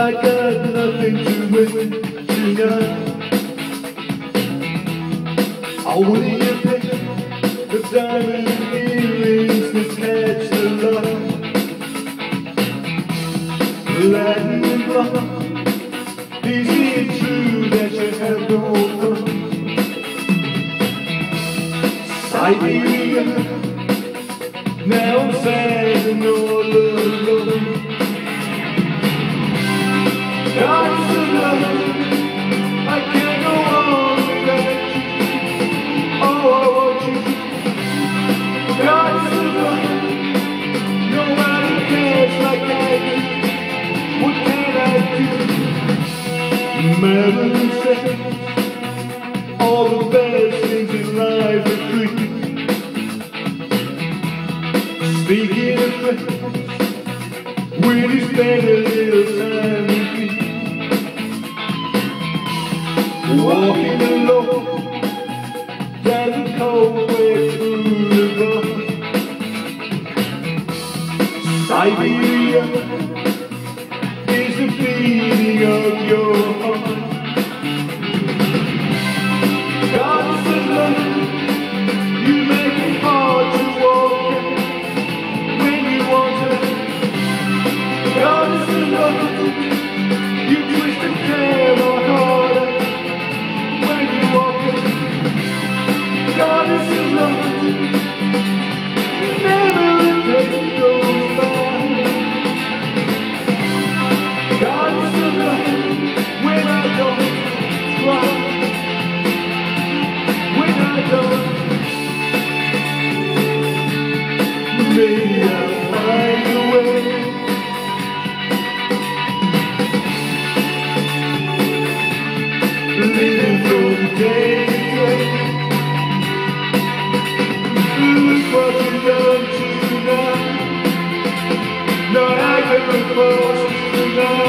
I got nothing to win tonight. I want you pick the diamond earrings that catch the light. Lightning block, is it true that you have no fun? Siberia, now I'm sad and all alone. God's love, I can't go on without you. Oh, I want you. God's love, nobody cares like I do. What can I do? Melody says all the best things in life are free. Speaking of friends, will you spend a little time with me? Walking alone down the cold way through the road. Siberia is the beating of your heart. God's love, you make it hard to walk when you want to. God's love, you twist the camera harder when you walk in. God's love, never a day goes by. God's love, when I don't cry, when I don't, maybe I'll find a way. Living from day to day. Look what you've done tonight. Not I can force tonight.